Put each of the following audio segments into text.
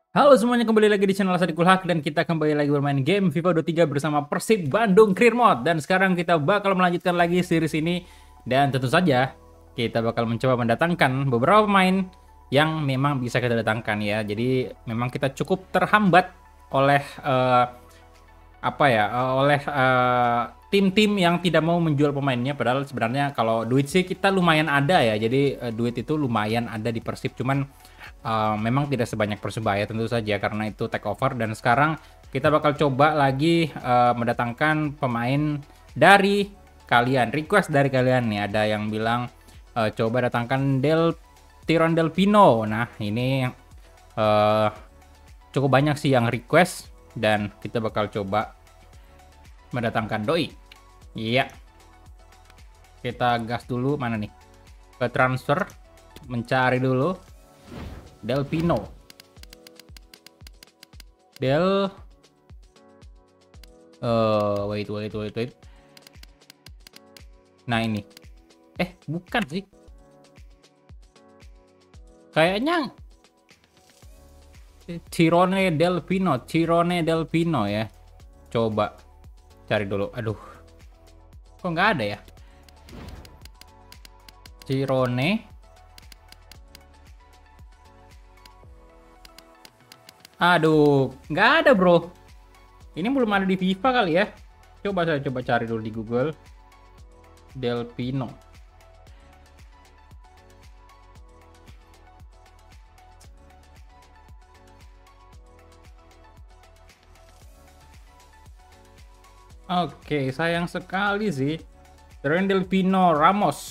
Halo semuanya, kembali lagi di channel Sadikul Haq dan kita kembali lagi bermain game FIFA 23 bersama Persib Bandung Career Mode. Dan sekarang kita bakal melanjutkan lagi series ini dan tentu saja kita bakal mencoba mendatangkan beberapa pemain yang memang bisa kita datangkan ya. Jadi memang kita cukup terhambat oleh tim-tim yang tidak mau menjual pemainnya, padahal sebenarnya kalau duit sih kita lumayan ada ya. Jadi duit itu lumayan ada di Persib, cuman memang tidak sebanyak Persebaya tentu saja karena itu take over. Dan sekarang kita bakal coba lagi mendatangkan pemain dari kalian, request dari kalian nih. Ada yang bilang coba datangkan Tiron Del Pino. Nah ini uh, cukup banyak sih yang request dan kita bakal coba mendatangkan doi. Iya, kita gas dulu. Mana nih? Ke transfer, mencari dulu Del Pino. Wait. Nah ini. Bukan sih. Kayaknya Tirone Del Pino ya. Coba cari dulu. Aduh, kok nggak ada ya? Tirone. Aduh, nggak ada bro. Ini belum ada di FIFA kali ya. Coba saya coba cari dulu di Google. Del Pino. Oke, sayang sekali sih. Del Pino Ramos.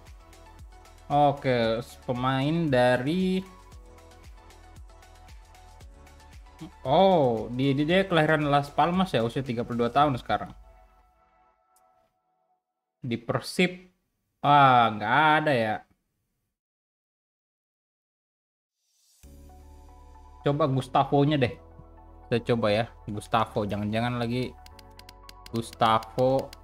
Oke, pemain dari... Oh, dia kelahiran Las Palmas ya, usia 32 tahun sekarang. Di Persib, nggak ada ya. Coba Gustavo-nya deh. Kita coba ya, Gustavo. Jangan-jangan lagi Gustavo.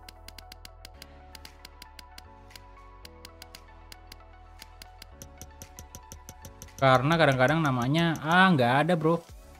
Karena kadang-kadang namanya, nggak ada bro.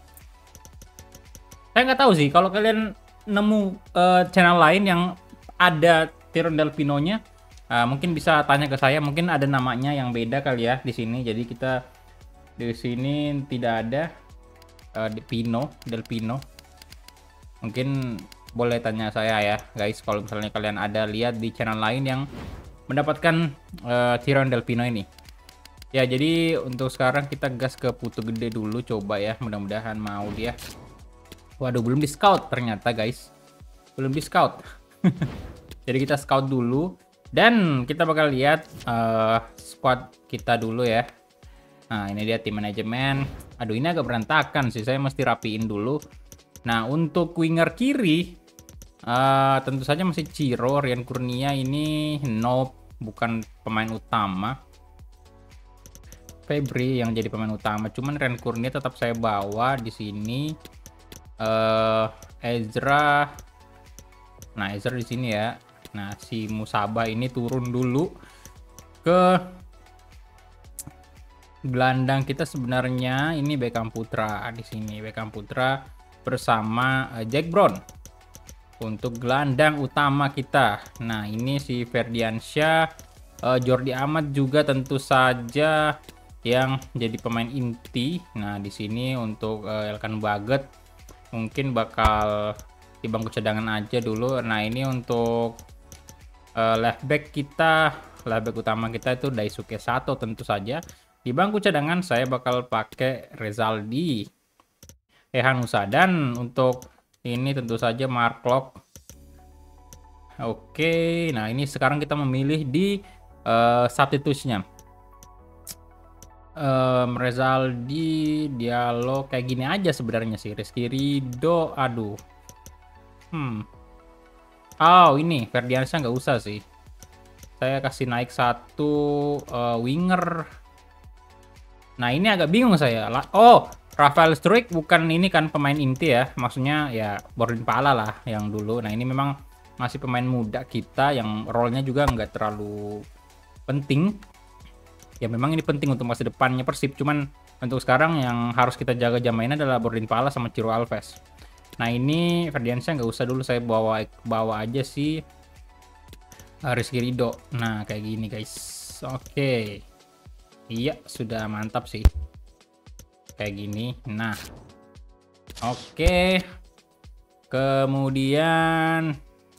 Saya nggak tahu sih, kalau kalian nemu channel lain yang ada Tiron Del Pino-nya, mungkin bisa tanya ke saya. Mungkin ada namanya yang beda kali ya di sini. Jadi kita di sini tidak ada Del Pino. Mungkin boleh tanya saya ya guys, kalau misalnya kalian ada lihat di channel lain yang mendapatkan Tiron Del Pino ini. Ya, jadi untuk sekarang kita gas ke Putu Gede dulu, coba ya, mudah-mudahan mau dia. Waduh, belum di scout ternyata guys. Belum di scout. Jadi kita scout dulu. Dan kita bakal lihat squad kita dulu ya. Nah, ini dia tim manajemen. Aduh, ini agak berantakan sih. Saya mesti rapiin dulu. Nah, untuk winger kiri, tentu saja masih Ciro. Rian Kurnia ini bukan pemain utama. Febri yang jadi pemain utama. Cuman Rian Kurnia tetap saya bawa di sini. Ezra. Nah, Ezra di sini ya. Nah, si Musaba ini turun dulu ke gelandang kita. Sebenarnya ini Beckham Putra di sini. Beckham Putra bersama Jack Brown untuk gelandang utama kita. Nah, ini si Ferdiansyah, Jordi Amat juga tentu saja yang jadi pemain inti. Nah, di sini untuk Elkan Baget mungkin bakal di bangku cadangan aja dulu. Nah, ini untuk left back utama kita itu Daisuke Sato tentu saja. Di bangku cadangan saya bakal pakai Rezaldi, Hanusa, dan untuk ini tentu saja Mark Locke. Oke, nah ini sekarang kita memilih di substitute-nya. Rezaldi, Dialog kayak gini aja sebenarnya sih. Rizky Ridho, aduh. Oh, ini Ferdiansyah nggak usah sih. Saya kasih naik satu winger. Nah, ini agak bingung saya. Oh, Rafael Struijk bukan ini kan pemain inti ya. Maksudnya ya Borin Pala lah yang dulu. Nah, ini memang masih pemain muda kita yang role-nya juga nggak terlalu penting. Ya memang ini penting untuk masa depannya Persib, cuman Untuk sekarang yang harus kita jaga jam mainnya adalah Bourdin Palace sama Ciro Alves. Nah ini Ferdiansyah nggak usah dulu, saya bawa aja sih Rizky Ridho. Nah kayak gini guys. Oke. Iya sudah mantap sih. Kayak gini. Nah. Oke. Kemudian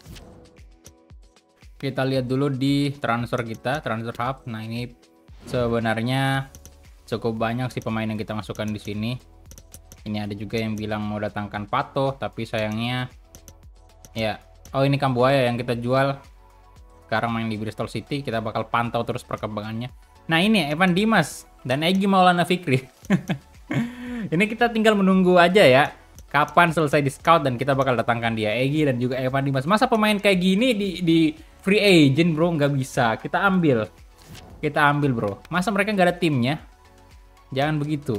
kita lihat dulu di transfer kita, transfer hub. Nah ini sebenarnya cukup banyak sih pemain yang kita masukkan di sini. Ini ada juga yang bilang mau datangkan Pato, tapi sayangnya ya. Oh ini Kambuaya yang kita jual. Sekarang main di Bristol City, kita bakal pantau terus perkembangannya. Nah ini Evan Dimas dan Egy Maulana Fikri. Ini kita tinggal menunggu aja ya. Kapan selesai di scout dan kita bakal datangkan dia, Egy dan juga Evan Dimas. Masa pemain kayak gini di free agent bro, nggak bisa. Kita ambil bro. Masa mereka nggak ada timnya? Jangan begitu.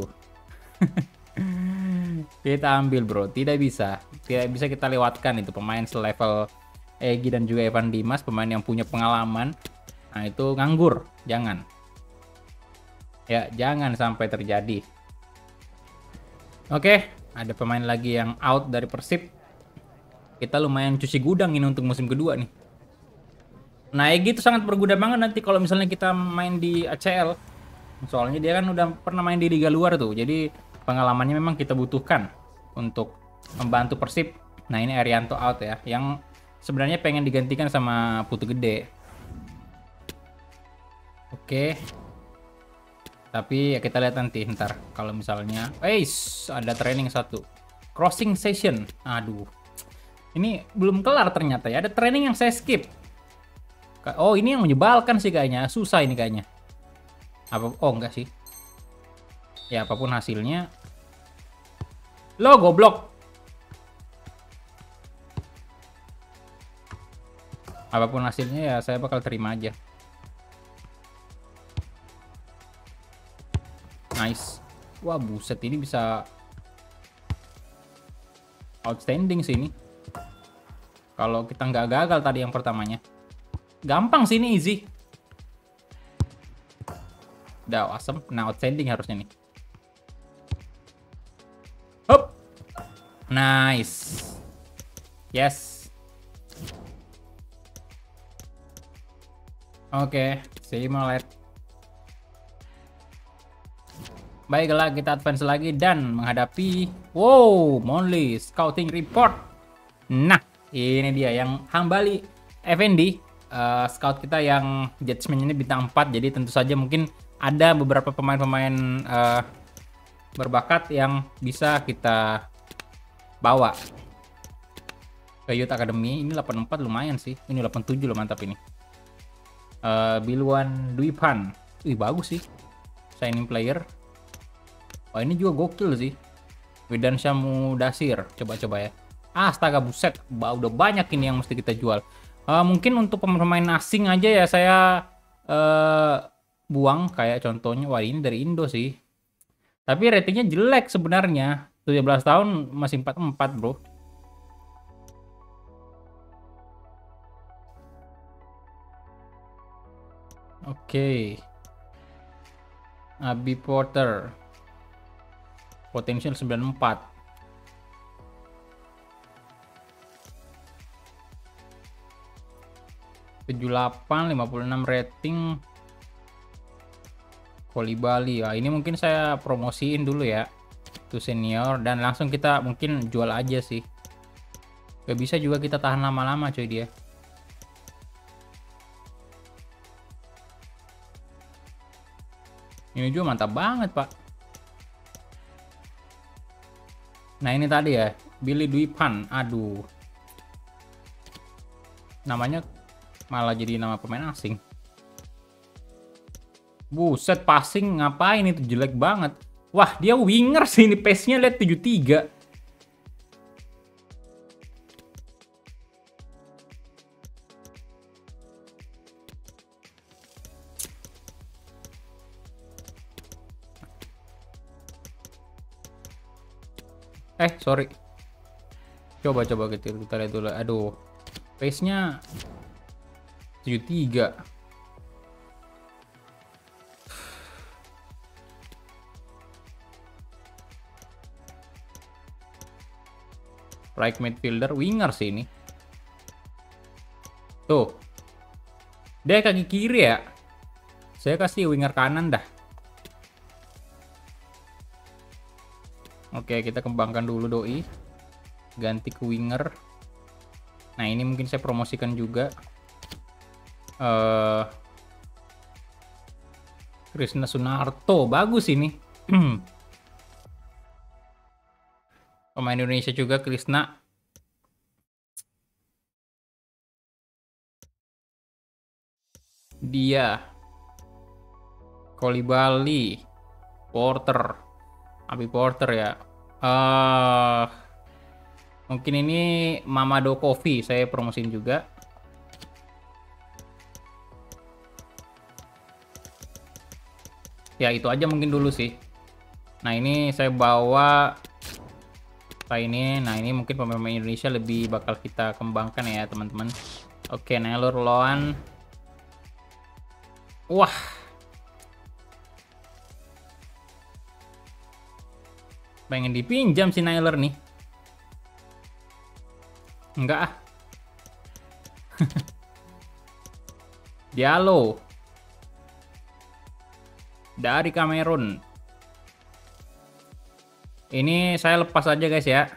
Kita ambil bro, tidak bisa kita lewatkan itu pemain selevel Egy dan juga Evan Dimas, pemain yang punya pengalaman. Nah itu nganggur, jangan sampai terjadi. Oke, ada pemain lagi yang out dari Persib. Kita lumayan cuci gudang ini untuk musim kedua nih. Nah Egy itu sangat berguna banget nanti kalau misalnya kita main di ACL. Soalnya dia kan udah pernah main di liga luar tuh, jadi pengalamannya memang kita butuhkan untuk membantu Persib. Nah ini Arianto out ya, yang sebenarnya pengen digantikan sama Putu Gede. Oke. Tapi ya kita lihat nanti ntar kalau misalnya ada training satu. Crossing session. Aduh. Ini belum kelar ternyata ya. Ada training yang saya skip. Oh, ini yang menyebalkan sih kayaknya. Susah ini kayaknya. Oh, enggak sih. Ya apapun hasilnya. Lo goblok. Apapun hasilnya ya saya bakal terima aja. Nice. Wah buset, ini bisa outstanding sih ini. Kalau kita nggak gagal tadi yang pertamanya. Gampang sih ini, easy. Udah awesome. Nah outstanding harusnya nih. Hop. Nice. Yes. Oke, see you Molet. Baiklah, kita advance lagi dan menghadapi Monly Scouting Report. Nah, ini dia yang Hambali Effendi, scout kita yang judgement ini bintang 4. Jadi tentu saja mungkin ada beberapa pemain-pemain berbakat yang bisa kita bawa ke Youth Academy. Ini 84 lumayan sih. Ini 87 loh, mantap ini. Biluan Dwipan. Wih, bagus sih. Signing player. Oh ini juga gokil sih. Widan Syamudasir. Coba-coba ya. Astaga buset. Udah banyak ini yang mesti kita jual. Mungkin untuk pemain asing aja ya saya buang. Kayak contohnya. Wah ini dari Indo sih. Tapi ratingnya jelek sebenarnya. 17 tahun masih 44 bro. Oke. Abi Porter. Potential 94. 78, 56 rating. Kolibali. Wah, ini mungkin saya promosiin dulu ya. Itu senior dan langsung kita mungkin jual aja sih. Gak bisa juga kita tahan lama-lama coy dia. Ini juga mantap banget, Pak. Nah ini tadi ya, Billy Dwipan. Aduh. Namanya malah jadi nama pemain asing. Buset, passing ngapain itu, jelek banget. Wah, dia winger sih ini, pace-nya lihat 73. Sorry. Coba kita lihat dulu. Aduh. Pace-nya 73. Right midfielder, winger sih ini. Tuh. Dia kaki kiri ya. Saya kasih winger kanan dah. Oke, kita kembangkan dulu doi. Ganti ke winger. Nah, ini mungkin saya promosikan juga. Krisna Sunarto, bagus ini. Pemain Indonesia juga Krisna. Dia Kolibali, Porter, Abi Porter ya. Mungkin ini Mamado Coffee saya promosiin juga. Ya itu aja mungkin dulu sih. Nah ini saya bawa ini. Nah ini mungkin pemain Indonesia lebih bakal kita kembangkan ya teman-teman. Oke, Naylor Loan. Wah. Pengen dipinjam si Naylor nih. Enggak ah. Diallo. Dari Kamerun. Ini saya lepas aja guys ya.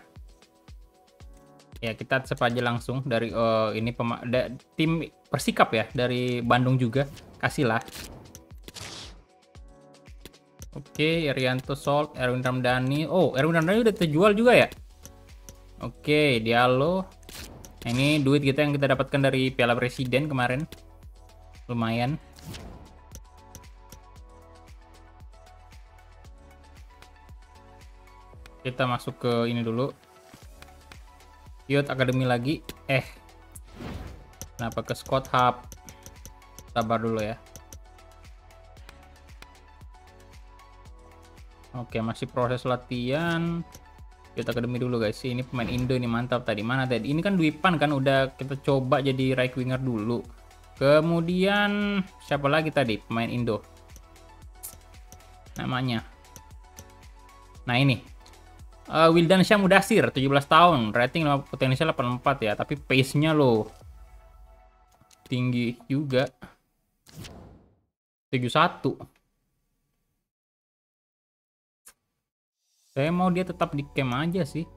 Ya kita save aja langsung dari ini tim Persikap ya dari Bandung juga. Kasihlah. Oke, Irianto Salt, Erwin Ramdhani. Oh, Erwin Ramdhani udah terjual juga ya? Oke, Diallo. Ini duit kita yang kita dapatkan dari Piala Presiden kemarin. Lumayan. Kita masuk ke ini dulu. Youth Academy lagi. Kenapa ke Scott Hub? Sabar dulu ya. Oke, masih proses latihan. Youth Academy dulu guys. Ini pemain Indo ini mantap tadi. Mana tadi? Ini kan Dwipan kan udah kita coba jadi right winger dulu. Kemudian siapa lagi tadi pemain Indo? Namanya. Nah ini. Wildan Syah Mudasir 17 tahun, rating potensial 84 ya, tapi pace-nya loh tinggi juga. 71. Saya mau dia tetap di camp aja sih.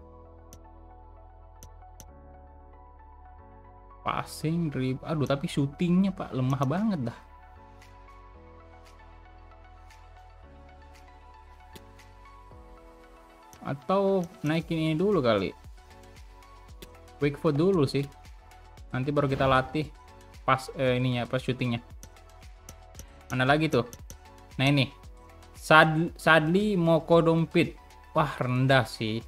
Passing, dribble. Aduh, tapi shootingnya Pak lemah banget dah. Atau naikin ini dulu kali. Quick foot dulu sih. Nanti baru kita latih pas ininya, pas syutingnya. Mana lagi tuh? Nah ini. Sadli Mokodompit. Wah, rendah sih.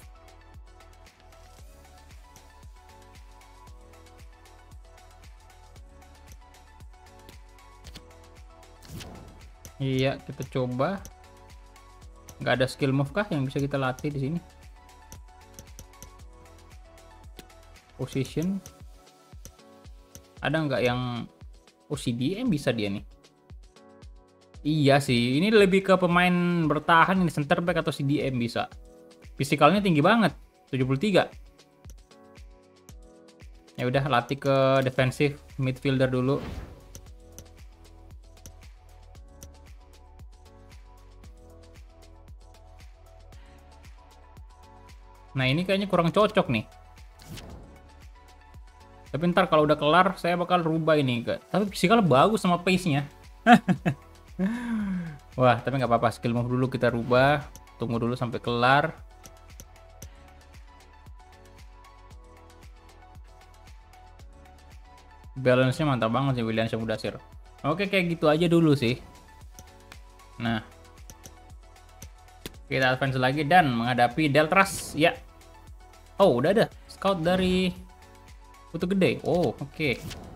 Iya, kita coba. Nggak ada skill move kah yang bisa kita latih di sini? Position. Ada nggak yang CDM bisa dia nih? Iya sih, ini lebih ke pemain bertahan ini, center back atau CDM bisa. Fisikalnya tinggi banget, 73. Ya udah, latih ke defensive midfielder dulu. Nah ini kayaknya kurang cocok nih. Tapi ntar kalau udah kelar saya bakal rubah ini. Tapi fisikal bagus sama pace-nya. Wah, tapi nggak apa-apa, skill move dulu kita rubah. Tunggu dulu sampai kelar. Balance-nya mantap banget sih William Syah Mudasir. Oke, kayak gitu aja dulu sih. Nah, kita advance lagi dan menghadapi Deltras ya. Oh, udah ada scout dari Putu Gede. Oh, oke.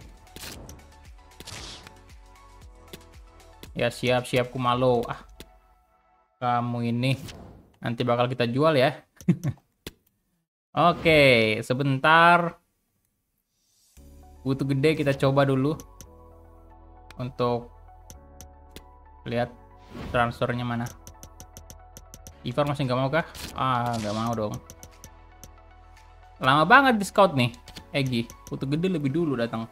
Ya, siap-siap Kumalo. Ah, kamu ini nanti bakal kita jual ya. Oke, sebentar. Putu Gede kita coba dulu untuk lihat transfernya mana. Ivar masih nggak mau kah? Ah, nggak mau dong. Lama banget di scout nih. Egi, Putu Gede lebih dulu datang.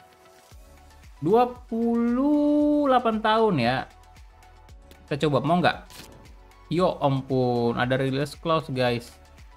28 tahun ya. Kita coba, mau nggak? Yo ampun, ada release clause guys.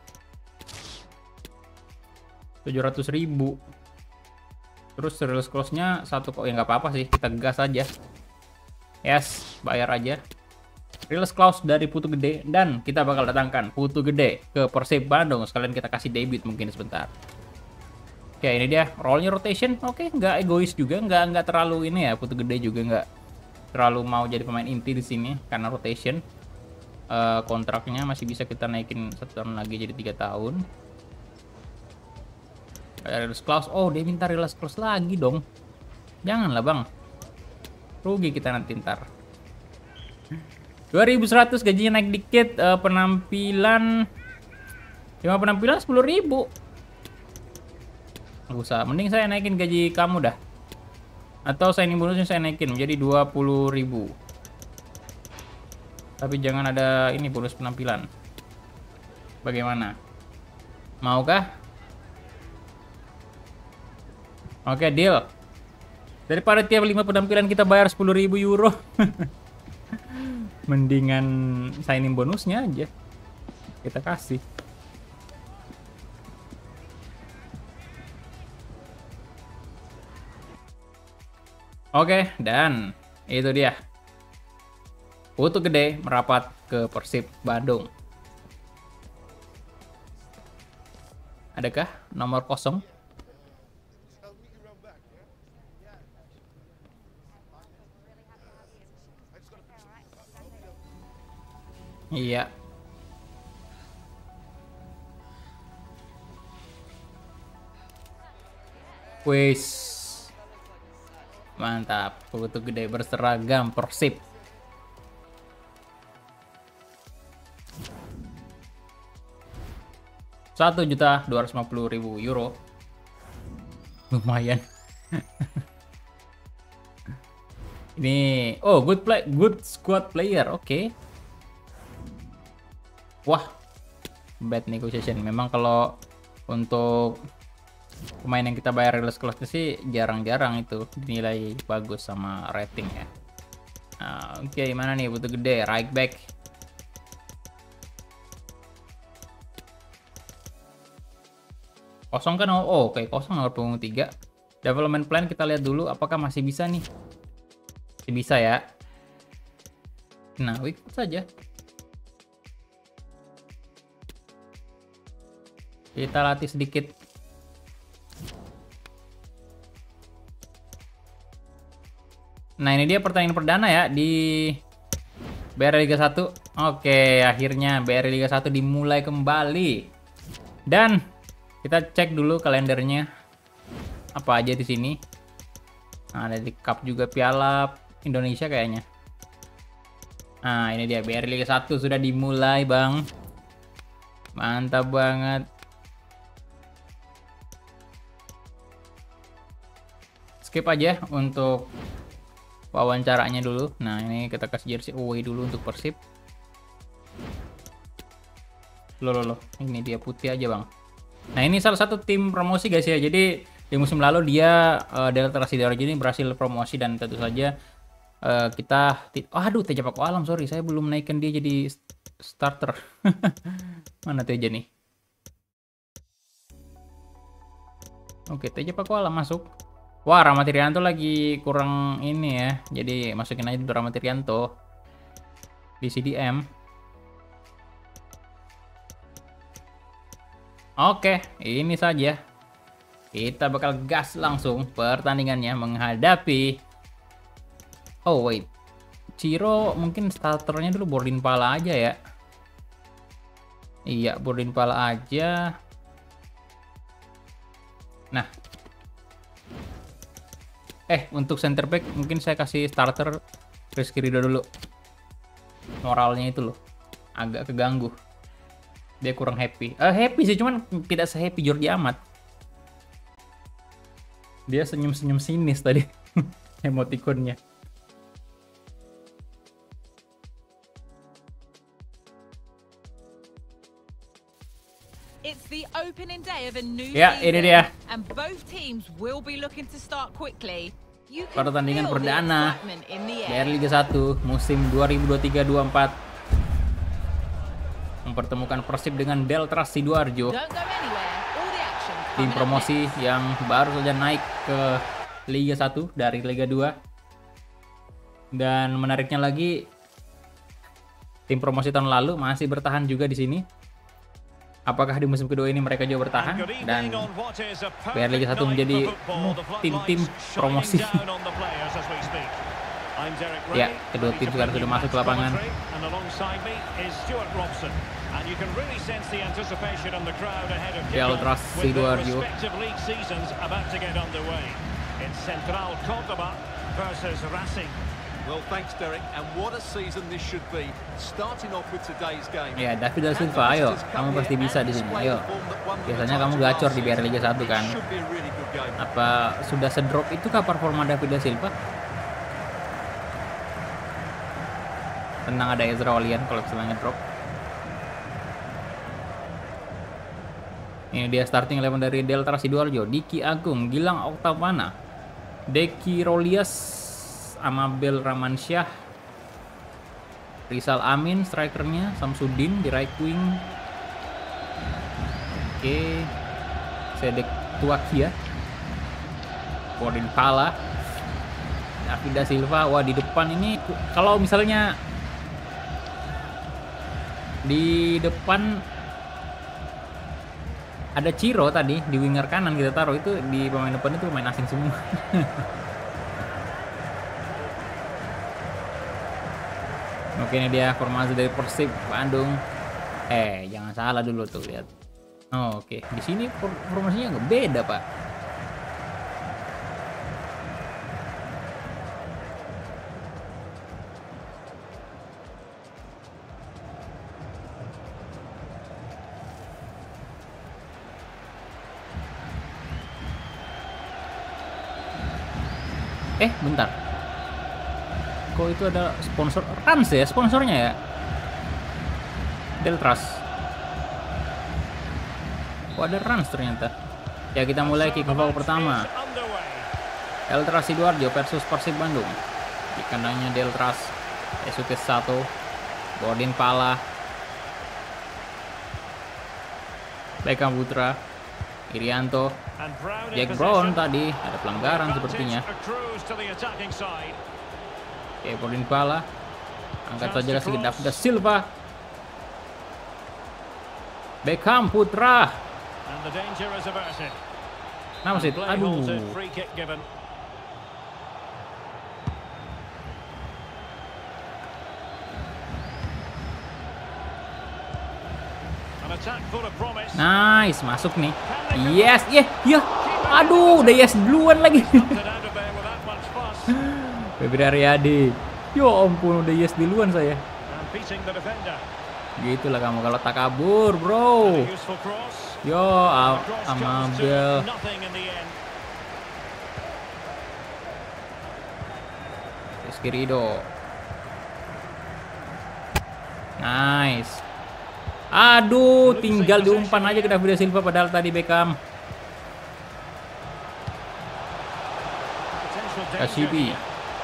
700.000. Terus release clause-nya satu kok, ya nggak apa-apa sih, kita gas aja. Yes, bayar aja. Release clause dari Putu Gede, dan kita bakal datangkan Putu Gede ke Persib Bandung. Sekalian kita kasih debut mungkin sebentar. Oke, ini dia rollnya rotation. Oke, nggak egois juga, nggak terlalu ini ya. Putu Gede juga nggak terlalu mau jadi pemain inti di sini karena rotation. Kontraknya masih bisa kita naikin 1 tahun lagi jadi 3 tahun. Release clause. Oh, dia minta release clause lagi dong. Janganlah bang, rugi kita nanti ntar. 2100 gajinya naik dikit. Penampilan 5 penampilan 10.000. Nggak usah, mending saya naikin gaji kamu dah. Atau signing bonusnya saya naikin menjadi 20.000. Tapi jangan ada ini bonus penampilan. Bagaimana? Maukah? Oke, deal. Daripada tiap 5 penampilan kita bayar 10.000 euro. Mendingan signing bonusnya aja kita kasih. Oke, dan itu dia. Putu Gede merapat ke Persib Bandung. Adakah nomor kosong? Iya. Wis. Mantap. Putu Gede berseragam Persib. €1.250.000. Lumayan. Ini, oh good squad player. Oke. Wah, bad negotiation. Memang kalau untuk pemain yang kita bayar release clause sih jarang-jarang itu dinilai bagus sama rating ya. Nah, oke, mana nih Putu Gede, right back. Kosong kan? Oh, oke, kosong nomor punggung 3. Development plan kita lihat dulu apakah masih bisa nih. Masih bisa ya. Nah, ikut saja. Kita latih sedikit. Nah, ini dia pertandingan perdana ya di BRI Liga 1. Oke, akhirnya BRI Liga 1 dimulai kembali. Dan kita cek dulu kalendernya. Apa aja di sini. Nah, ada di Cup juga, Piala Indonesia kayaknya. Nah, ini dia BRI Liga 1 sudah dimulai, Bang. Mantap banget. Skip aja untuk wawancaranya dulu. Nah, ini kita kasih jersey away dulu untuk Persib. Loh. Ini dia putih aja, Bang. Nah, ini salah satu tim promosi guys ya. Jadi di musim lalu dia Delta Sidoarjo ini berhasil promosi, dan tentu saja kita aduh, Teja Paku Alam, sorry saya belum naikkan dia jadi starter. Mana Teja nih? Oke, Teja Paku Alam masuk. Wah, Rahmat Irianto lagi kurang ini ya. Jadi masukin aja dulu Rahmat Irianto di CDM. Oke, ini saja. Kita bakal gas langsung pertandingannya menghadapi. Oh wait, Ciro mungkin starternya dulu Bordin Pala aja ya. Iya, Bordin Pala aja. Nah, untuk center back mungkin saya kasih starter Rizky Ridho dulu. Moralnya itu loh, agak keganggu. Dia kurang happy. Happy sih, cuman tidak se-happy Jordi Amat. Dia senyum-senyum sinis tadi. Emoticonnya. It's the opening day of a new Ya, ini dia. and both teams will be looking to start quickly. You can Pertandingan feel the perdana excitement in the BR air. Liga 1 musim 2023-24 mempertemukan Persib dengan Deltras Sidoarjo, Don't go anywhere. All the action tim coming up promosi next. yang baru saja naik ke Liga 1 dari Liga 2. Dan menariknya lagi, tim promosi tahun lalu masih bertahan juga di sini. Apakah di musim kedua ini mereka juga bertahan dan BR Liga 1 menjadi tim-tim promosi? Ya, kedua tim sekarang sudah masuk ke lapangan. Deltras Sidoarjo. Well, thanks, Derek. And what a season this should be. Starting off with today's game. Ya, David da Silva, ayo, kamu pasti bisa di sini. Ayo. Biasanya kamu gacor di BR Liga 1 kan? Apa sudah sedrop itu kah performa David da Silva? Tenang, ada Ezra Walian kalau misalnya drop. Ini dia starting 11 dari Deltras Sidoarjo. Diki Agung, Gilang Oktavana, Deki Rolias, Amabel Ramansyah, Rizal Amin strikernya, Samsudin di right wing. Oke, Sedek Tuakia, Borin Pala, David da Silva. Wah, di depan ini kalau misalnya di depan ada Ciro tadi di winger kanan kita taruh, itu di pemain depan itu pemain asing semua. Oke, ini dia formasi dari Persib Bandung. Jangan salah dulu tuh, lihat. Oke, di sini formasinya nggak beda, Pak. Bentar. Kok itu ada sponsor Rans ya, sponsornya ya? Deltras. Kok ada Rans ternyata. Ya, kita mulai kick off pertama. Deltras Sidoarjo versus Persib Bandung. Di kandangnya Deltras. Esutis 1. Borin Pala. Beckham Putra. Irianto. Jack Brown tadi ada pelanggaran sepertinya. Oke, Borin Pala. Angkat saja sedikit David da Silva. Beckham Putra. Nah, masih aduh. Nice, masuk nih. Yes, ya. Aduh, udah yes duluan lagi. Febri Aryadi. Yo ampun, udah yes duluan saya. Gitulah kamu kalau tak kabur, bro. Yo, Amabel. Rizky Ridho. Nice. Aduh, tinggal diumpan aja ke David da Silva padahal tadi Beckham. Kashibi.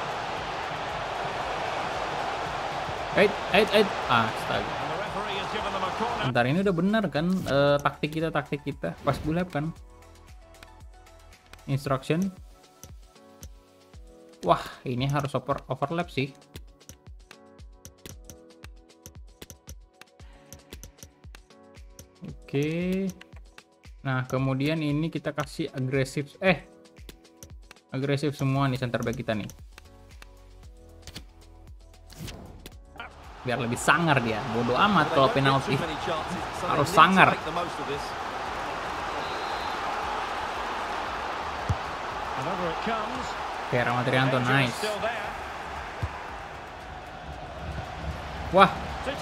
Astaga. Bentar, ini udah benar kan taktik kita pas bulap kan. Instruction. Wah, ini harus overlap sih. Oke. Nah, kemudian ini kita kasih agresif. Agresif semua nih center back kita nih. Biar lebih sangar dia. Bodoh amat kalau penalti. Harus sangar. Oke, Rahmat Irianto, nice. Wah.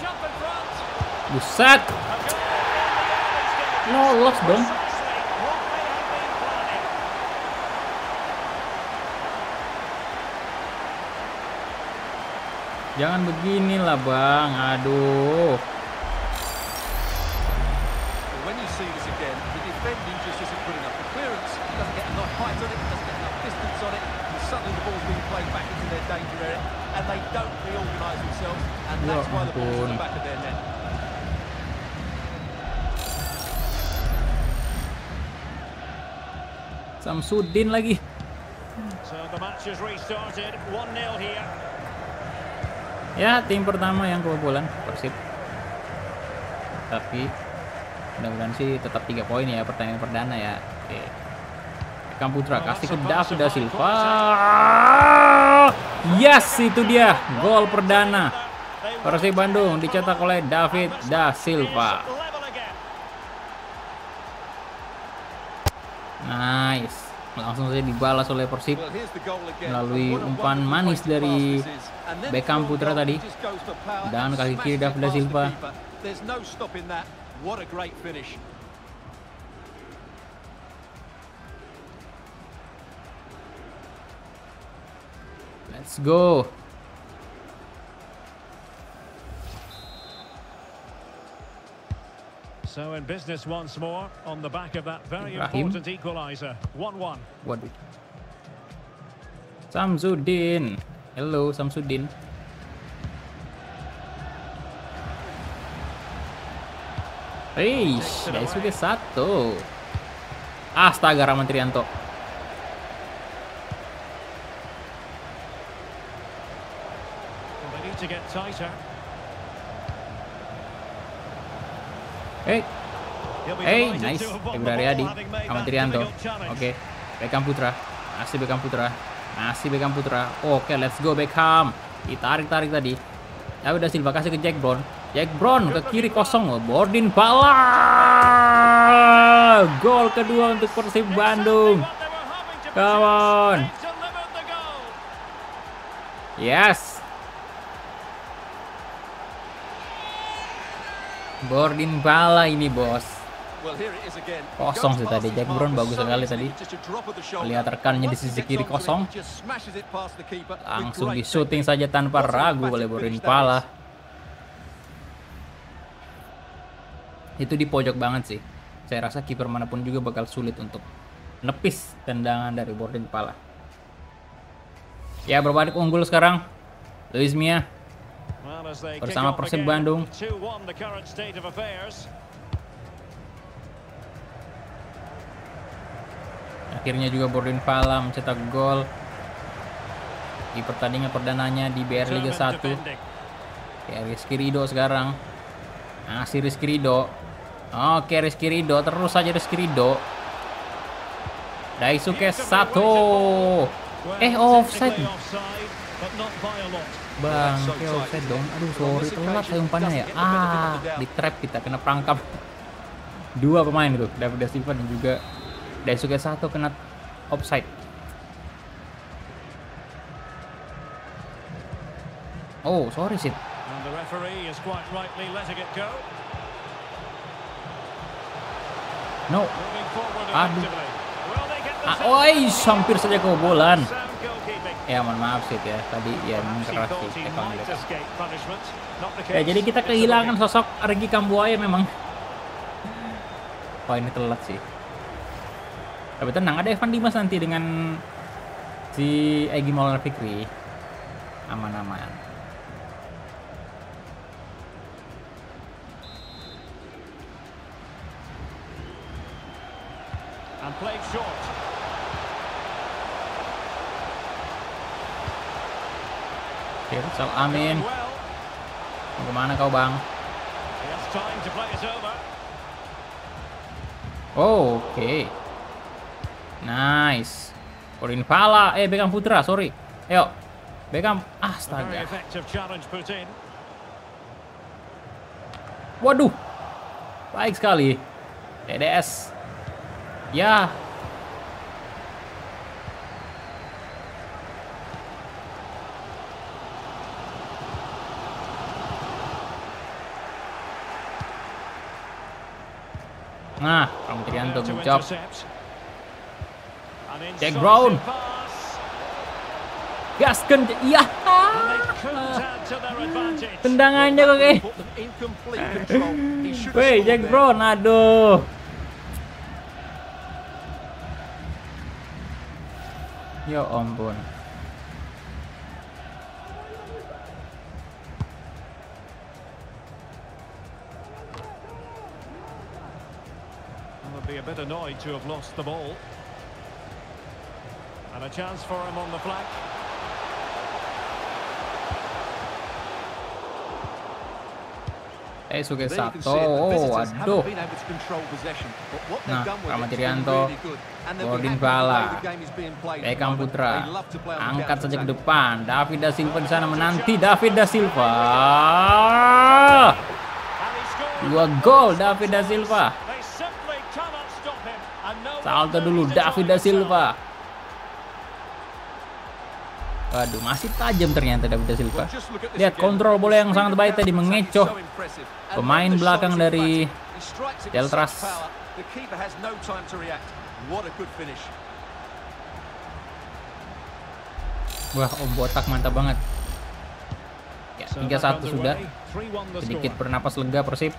Buset. Lolos dong. Jangan beginilah, Bang. Aduh. see this again. The defending just isn't good enough. The clearance doesn't get enough height on it, doesn't get enough distance on it, and suddenly the ball's being played back into their danger area, and they don't reorganise themselves, and that's why the ball's in the back of their net. Samsudin lagi. So the match has restarted. 1-0 here. Ya, tim pertama yang kebobolan Persib. Tapi mudah-mudahan sih tetap 3 poin ya pertandingan perdana ya. Oke. Beckham Putra kasih ke David da Silva. Yes, itu dia gol perdana. Persib Bandung dicetak oleh David da Silva. Nice. Langsung saja dibalas oleh Persib melalui umpan manis dari Beckham Putra tadi dan kaki kiri David da Silva. Let's go. So in business once more on the back of that very Ibrahim. important equaliser. 1-1. Waduh. Samsudin. Hello Samsudin. Eish, Daisuke Sato. Astaga, Rahman Trianto. Well, they need to get tighter. Hey, nice. Februari Adi, Rahman Trianto. Oke, Beckham Putra. Masih Beckham Putra. Masih Beckham Putra. Oke, let's go Beckham. Ditarik-tarik tadi. Ya udah Silva kasih ke Jack Brown. Jack Brown ke kiri kosong. Bordin Pala. Gol kedua untuk Persib Bandung. Come on. Yes. Bordin Pala ini bos. Kosong sih tadi. Jack Brown bagus sekali tadi. Lihat rekannya di sisi kiri kosong. Langsung di shooting saja tanpa ragu oleh Bordin Pala. Itu di pojok banget sih. Saya rasa kiper manapun juga bakal sulit untuk nepis tendangan dari Bordin Pala. Ya, berbalik unggul sekarang Luis Mia bersama Persib Bandung. Akhirnya juga Bordin Pala mencetak gol di pertandingan perdananya di BR Liga 1. Ya, Rizky Ridho sekarang. Masih Rizky Ridho. Oke, Rizky Ridho, terus saja Rizky Ridho. Daisuke Sato. Offside. Bang, offside dong. Aduh, sorry, telat saya umpannya ya. Di trap kita, kena perangkap. Dua pemain itu, David da Silva dan juga Daisuke Sato kena offside. Oh, sorry sih. And the referee is quite rightly letting it go. No. Moving forward Aduh. effectively. Well, they get the Hampir saja kebobolan. sound goalkeeping. Ya, mohon maaf sih ya. Tadi ya Perhaps he keras thought sih. he might escape punishment. Not the Ya, case. jadi kita It's a kehilangan booking. sosok Regi Kambuaya memang. Wah, ini telat sih. Tapi tenang, ada Evan Dimas nanti dengan si Egy Maulana Fikri. Aman-aman. And played short. Rizal Amin. Well, Mau kemana kau bang? he has time to play it over. Oke. Nice. Bordin Pala. Beckham Putra, sorry. Ayo. Beckham. A very Astaga. effective challenge put in. Waduh. Baik sekali. DDS. Ya. Nah, Rahman Trianto To good job. intercept. An Jack incisive Brown. pass. Gasken. Iya. And they couldn't add to their advantage. Tendangannya kok Put them in complete control. He should have Weh, scored Jack there. Brown. Aduh. Ya ampun. They'll be a bit annoyed to have lost the ball. And a chance for him on the flank. Suke Sato. Oh, aduh. Nah, Rahmat Irianto, Gordon Bala, Beckham Putra, angkat saja ke depan. David da Silva di sana menanti. David da Silva. 2 gol David da Silva. Salto dulu David da Silva. Waduh, masih tajam ternyata David da Silva. Lihat kontrol bola yang sangat baik tadi, mengecoh pemain belakang dari Deltras. Wah, Om Botak mantap banget. Ya, 3-1 sudah. Sedikit bernapas lega Persib.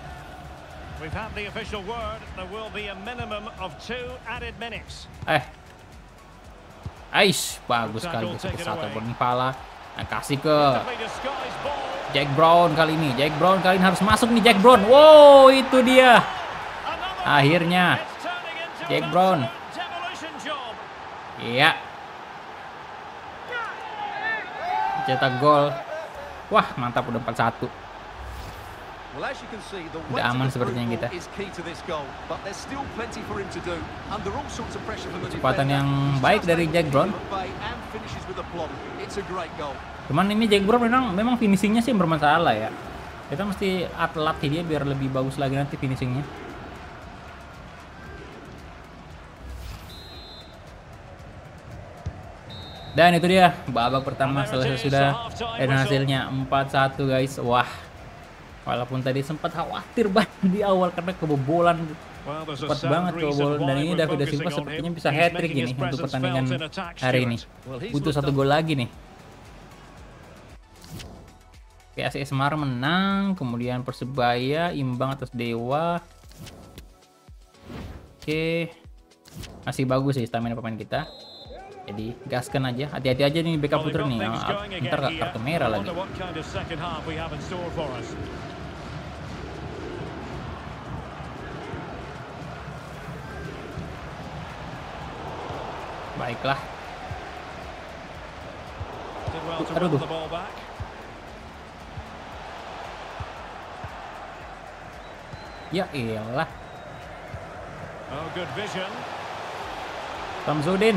Bagus sekali ke satu Pala. Nah, kasih ke Jack Brown kali ini. Jack Brown kali ini harus masuk nih Jack Brown. Wow, itu dia. Akhirnya Jack Brown. Iya. Cetak gol. Wah, mantap udah 4-1. Udah aman sepertinya kita. Kecepatan yang baik dari Jack Brown. Cuman ini Jack Brown memang finishingnya sih bermasalah ya. Kita mesti latih dia biar lebih bagus lagi nanti finishingnya. Dan itu dia babak pertama selesai sudah, dan hasilnya 4-1 guys. Wah, walaupun tadi sempat khawatir banget di awal karena kebobolan, cepat banget kebobolan. Dan ini David da Silva sepertinya bisa hat-trick ini untuk pertandingan hari ini. Butuh 1 gol lagi nih. PSIS Semarang menang, kemudian Persebaya imbang atas Dewa. Oke, masih bagus sih stamina pemain kita. Jadi gaskan aja, hati-hati aja nih Beckham Putra nih, ntar kartu merah lagi. Baiklah. Aduh. Ya iyalah. Samsudin.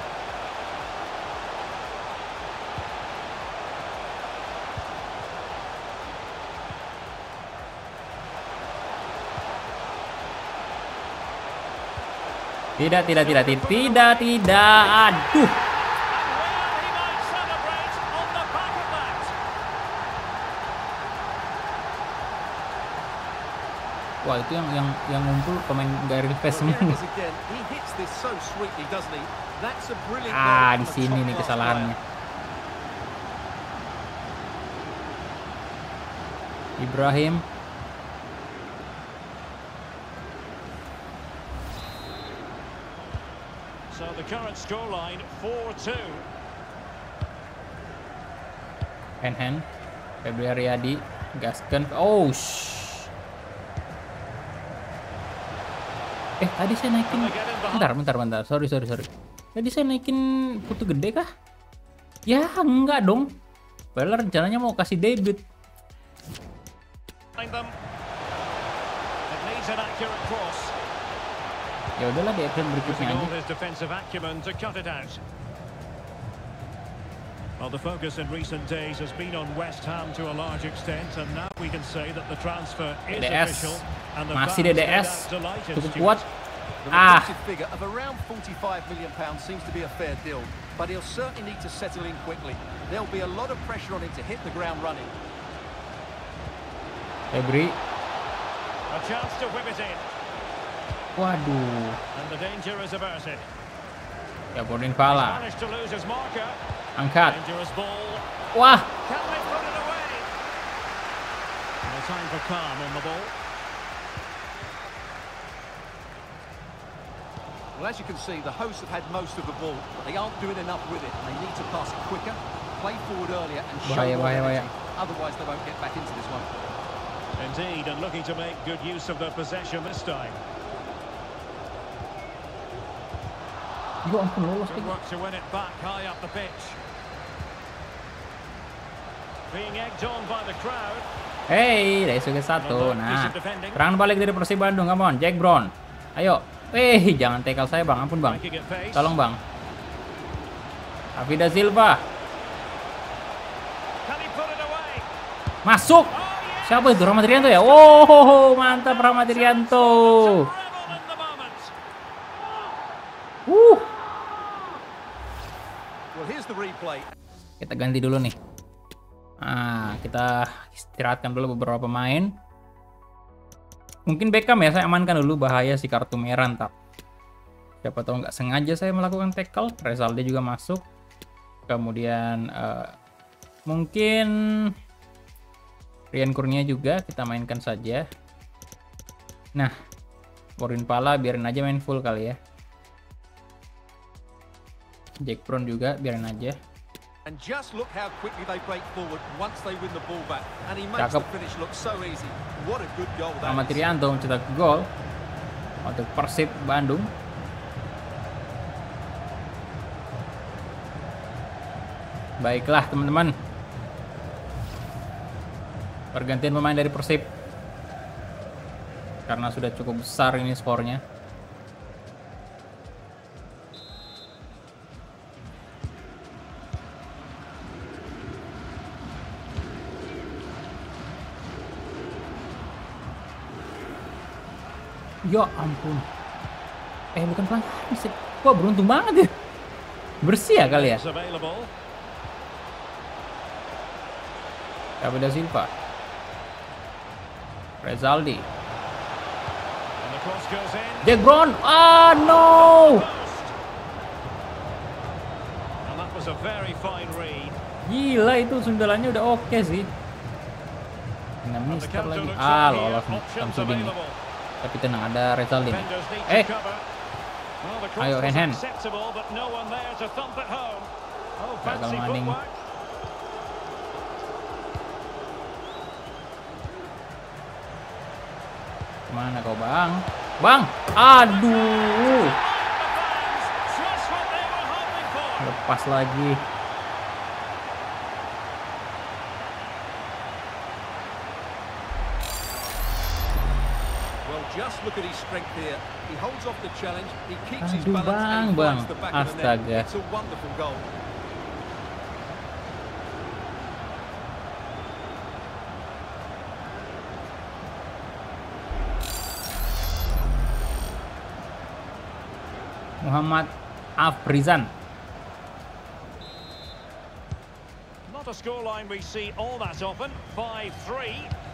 Tidak. Aduh. Wah, itu yang ngumpul pemain Gary Face semua. Di sini nih kesalahannya. Ibrahim. So the current scoreline 4-2. Hand. Febri Haryadi gaskan. Oh. Tadi saya naikin. Bentar. Sorry. Tadi saya naikin Putu Gede kah? Ya, enggak dong. Padahal rencananya mau kasih debut. Ya udahlah, di episode berikutnya aja. Well, the focus in recent days has been on West Ham to a large extent, and now we can say that the transfer is official. Masih DDS, cukup kuat. Figure of around £45 million seems to be a fair deal, but he'll certainly need to settle in quickly. There'll be a lot of pressure on him to hit the ground running. Febri. A chance to whip it in. Waduh. And the danger is averted. Ya, Gordon Bala. Managed to lose his marker. Angkat. Dangerous ball. Wah. Can they put it away? No time for calm on the ball. Well, as you can see, the hosts have had most of the ball, but they aren't doing enough with it. They need to pass it quicker, play forward earlier, and show more Bahaya. energy. Otherwise, they won't get back into this one. Indeed, and looking to make good use of the possession this time. Ya ampun, lolos Good lagi. work to win it back high up the pitch. Being egged on by the crowd. Hey, Daisuke 1. Nah, serangan balik dari Persib Bandung, come on, Jack Brown. Ayo. Jangan tackle saya, Bang. Ampun, Bang. Making it pace. Tolong, Bang. David da Silva. Can he put it away? Masuk. Siapa itu? Rahmat Irianto ya? Oh, mantap Rahmat Irianto. Revel in the moment. Well, here's the replay. Kita ganti dulu nih. Nah, kita istirahatkan dulu beberapa pemain. Mungkin Beckham ya, saya amankan dulu, bahaya si kartu merah ntar. Siapa tahu nggak sengaja saya melakukan tackle. Rezaldi juga masuk. Kemudian mungkin Rian Kurnia juga kita mainkan saja. Nah, Morin Pala biarin aja main full kali ya. Jack Brown juga biarin aja. And just look how quickly they break forward once they win the ball back. And he makes Cakep. the finish look so easy. What a good goal that Rahmat is. Irianto mencetak gol untuk Persib Bandung. Baiklah teman-teman, pergantian pemain dari Persib karena sudah cukup besar ini skornya. Ya ampun. Bukan pelanggaran. Wah, beruntung banget ya. Bersih ya kali ya. It's available. David da Silva. Rezaldi. And the cross goes in. Jack Brown. Ah, no. Post. And that was a very fine read. Gila, itu sundalannya udah oke sih. Dengan And the Mister counter lagi. looks Lolos on nih here. Options Samsudin nih. available. Tapi tenang, ada Rezaldi nih. Defenders need to cover. Well, the cross Ayo, was hand. acceptable, but no one there to thump it home. Oh, Gagal fancy maning. footwork. Kemana kau, Bang? Bang! Aduh! Just what they were hoping for. Lepas lagi. Well, just look at his strength here. He holds off the challenge, he keeps his Aduh, balance, and he Bang. finds the back of the net. Astaga. It's a wonderful goal. Muhammad Afrizan. Not a scoreline we see all that often. 5-3.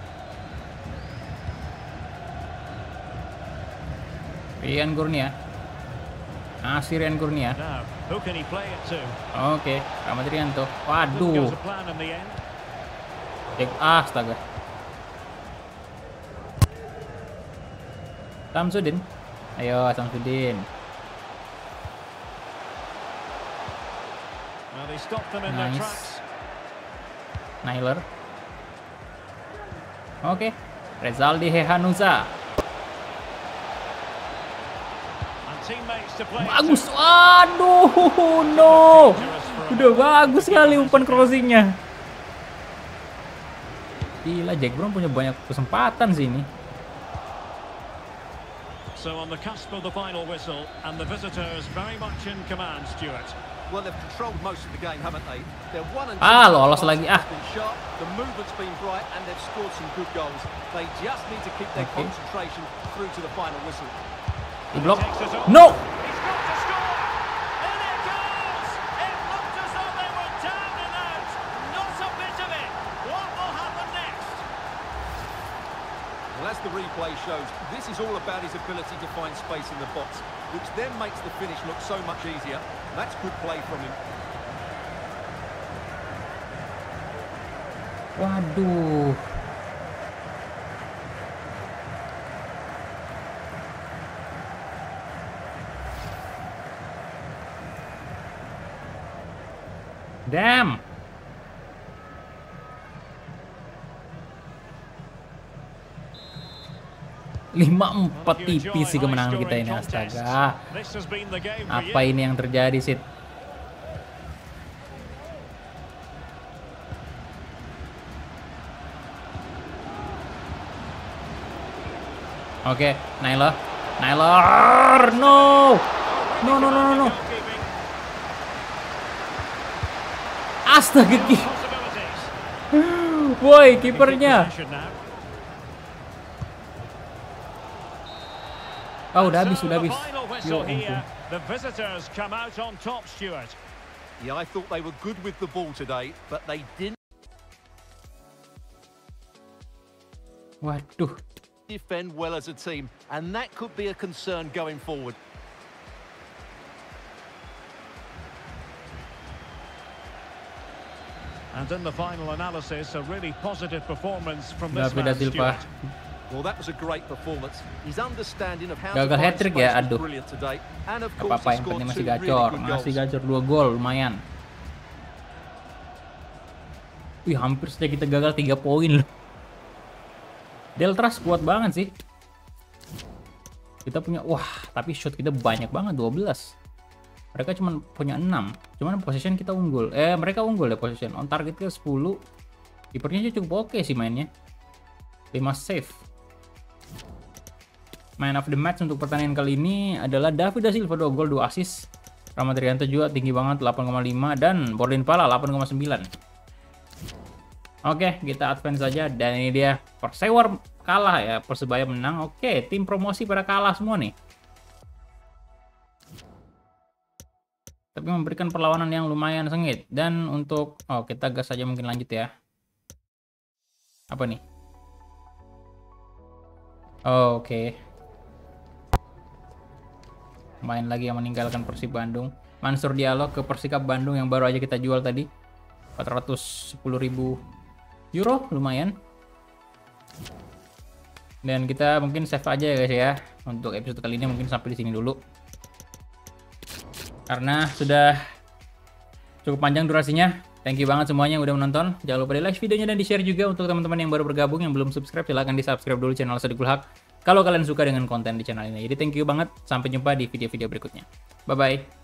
Rian Kurnia. Rian Kurnia. Now, who can he play it to? Oke, Rahmat Irianto. Didn't go Waduh. to plan in the end. Astaga. Samsudin. Ayo, Samsudin. Well, they stopped them in their Nice. tracks. Nyler. Oke. Rezaldi Hehanusa. And teammates to play it Bagus. to. Waduh, no. Udah bagus sekali umpan crossingnya. Gila, Jack Brown punya banyak kesempatan sih ini. So on the cusp of the final whistle, and the visitors very much in command, Stuart. Well, they've controlled most of the game, haven't they? They're 1 and 2. Lolos lagi. It's been sharp, the movement's been bright, and they've scored some good goals. They just need to keep their Okay. concentration through to the final whistle. Di blok. Takes us on. No. He's got to score! And it goes! It looked as though they were down and out. Not a bit of it. What will happen next? Well, as the replay shows, this is all about his ability to find space in the box, which then makes the finish look so much easier. That's good play from him. Waduh. Damn. 5-4 tipis sih kemenangan kita ini, astaga. Apa ini yang terjadi, Sid? Oke, Naylor. No. No. Astaga, boy, kipernya. Oh, udah habis. Yo, ampun. Yeah, I thought they were good with the ball today, but they didn't Waduh. defend well as a team, and that could be a concern going forward. And in the final analysis, a really positive performance from this David man, Silva. Stuart. Well, that was a great performance. His understanding of how Gagal to find hat-trick space ya, was aduh. brilliant today. And of Gak course, apa-apa, he yang scored penting two masih really gacor. good Masih goals. gacor 2 gol, lumayan. Wih, hampir saja kita gagal 3 poin loh. Deltras kuat banget sih. Kita punya, wah, tapi shot kita banyak banget, 12. Mereka cuma punya 6. Cuman possession kita unggul. Mereka unggul ya possession. On target kita 10. Kipernya cukup oke sih mainnya. 5 save. Man of the match untuk pertandingan kali ini adalah David Silva, 2 gol 2 assist. Rahmat Irianto juga tinggi banget 8,5 dan Bordin Pala 8,9. Oke, kita advance saja dan ini dia Persewar kalah ya, Persebaya menang. Oke, tim promosi pada kalah semua nih. Tapi memberikan perlawanan yang lumayan sengit dan untuk kita gas saja mungkin lanjut ya. Apa nih? Oke. Main lagi yang meninggalkan Persib Bandung. Mansur Dialog ke Persikap Bandung yang baru aja kita jual tadi. 410.000 euro, lumayan. Dan kita mungkin save aja ya guys ya. Untuk episode kali ini mungkin sampai di sini dulu. Karena sudah cukup panjang durasinya. Thank you banget semuanya yang udah menonton. Jangan lupa di like videonya dan di share juga untuk teman-teman yang baru bergabung yang belum subscribe. Silahkan di subscribe dulu channel Sadiqul Haq kalau kalian suka dengan konten di channel ini. Jadi thank you banget. Sampai jumpa di video-video berikutnya. Bye bye.